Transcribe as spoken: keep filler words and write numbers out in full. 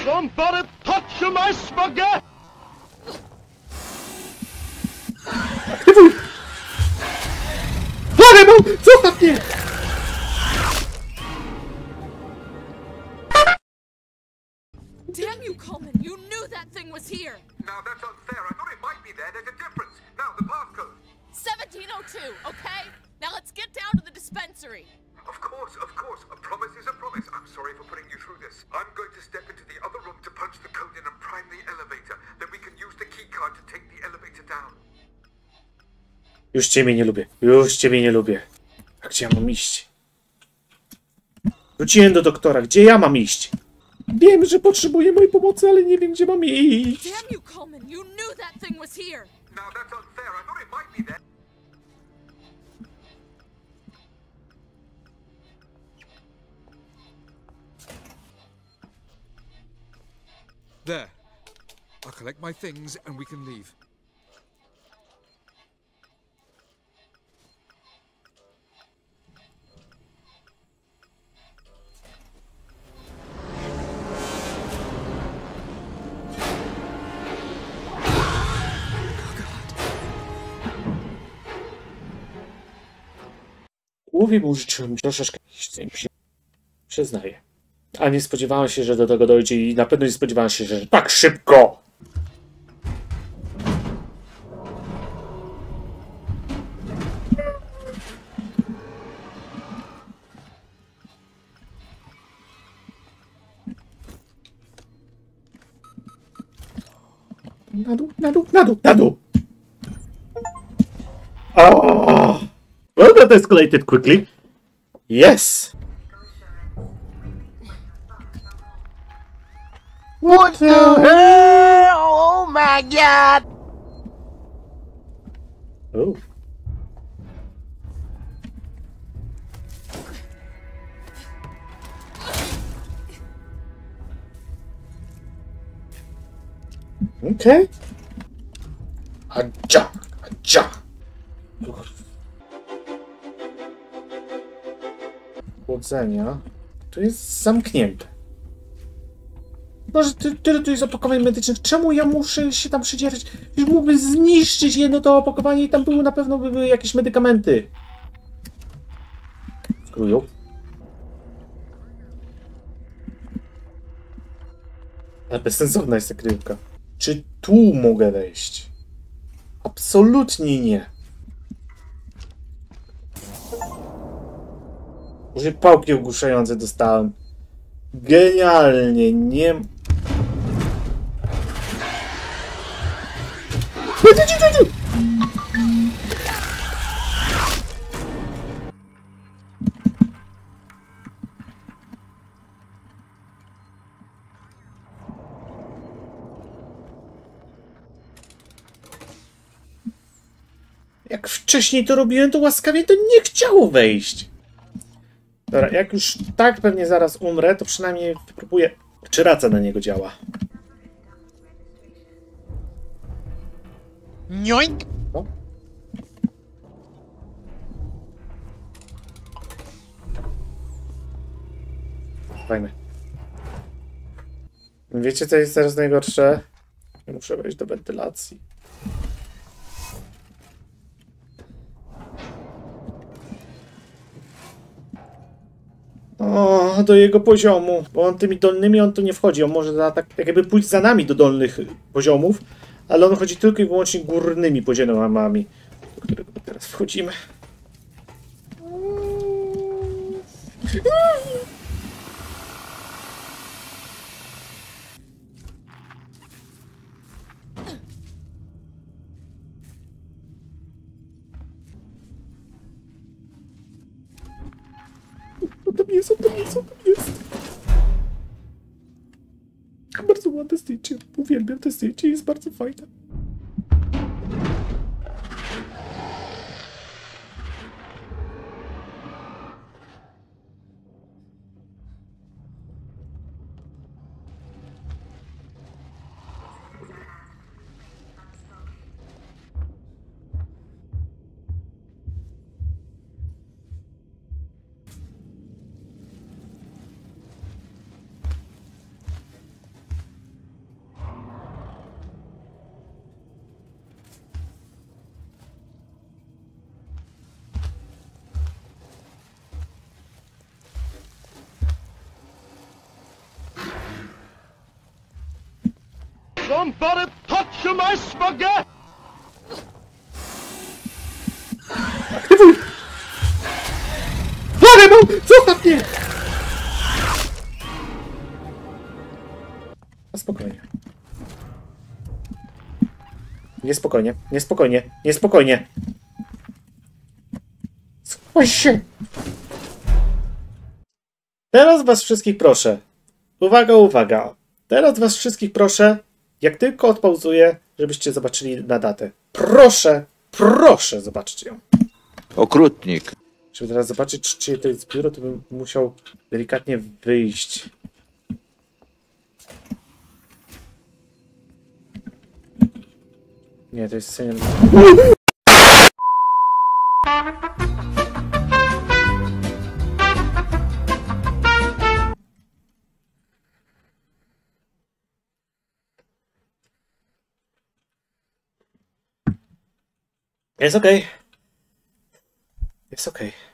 Somebody touch my spaghetti! Aktywuj! Fireball! Zostaw mnie! Damn you, Coleman! You knew that thing was here! Now that's unfair. I thought it might be there. There's a difference. Now, the passcode. seventeen oh two, okay? Now let's get down to the dispensary. Of course, of course. A promise is a promise. I'm sorry for putting you through this. I'm going to step into the other room to punch the code in and prime the elevator. Then we can use the key card to take the elevator down. Już ciebie nie lubię. Już ciebie nie lubię. A gdzie ja mam iść? Wróciłem do doktora. Gdzie ja mam iść? Wiem, że potrzebuję mojej pomocy, ale nie wiem, gdzie mam iść. Damn you, Coleman! You knew that thing was here! Now that's unfair. I thought it might be there. There. I'll collect my things and we can leave. Głowie mu życzyłem troszeczkę. Przyznaję. A nie spodziewałem się, że do tego dojdzie i na pewno nie spodziewałem się, że tak szybko! Na dół, na dół, na dół, na dół! Oh! Well, that escalated quickly. Yes! What the hell? Oh my god! Oh. Okay. Adja, adja. Chłodzenia. To jest zamknięte. Może ty, tyle tu jest opakowań medycznych. Czemu ja muszę się tam przedzierać? Już mógłbym zniszczyć jedno to opakowanie i tam były na pewno by były jakieś medykamenty. Skróją. Ale bezsensowna jest ta kryjówka. Czy tu mogę wejść? Absolutnie nie. Może pałki ogłuszające dostałem. Genialnie, nie... Jak wcześniej to robiłem, to łaskawie to nie chciało wejść. Dobra, jak już tak pewnie zaraz umrę, to przynajmniej spróbuję, czy raca na niego działa. Nioink! No. Fajne. Wiecie, co jest teraz najgorsze? Muszę wejść do wentylacji. O, do jego poziomu, bo on tymi dolnymi on tu nie wchodzi, on może za, tak, tak jakby pójść za nami do dolnych poziomów, ale on chodzi tylko i wyłącznie górnymi poziomami, do którego teraz wchodzimy. On tam jest, on tam jest, on tam jest. Bardzo ładne zdjęcie. Uwielbiam te zdjęcie, jest bardzo fajne. Somebody touch my spaghetti! Aktywuj! Fireball! Zostaw mnie! A spokojnie. Niespokojnie, niespokojnie, niespokojnie. Schowaj się! Teraz was wszystkich proszę. Uwaga, uwaga. Teraz was wszystkich proszę, jak tylko odpauzuję, żebyście zobaczyli na datę. Proszę, proszę zobaczcie ją. Okrutnik. Żeby teraz zobaczyć, czy to jest biuro, to bym musiał delikatnie wyjść. Nie, to jest scena. Jest okej. Okay. Jest okej. Okay.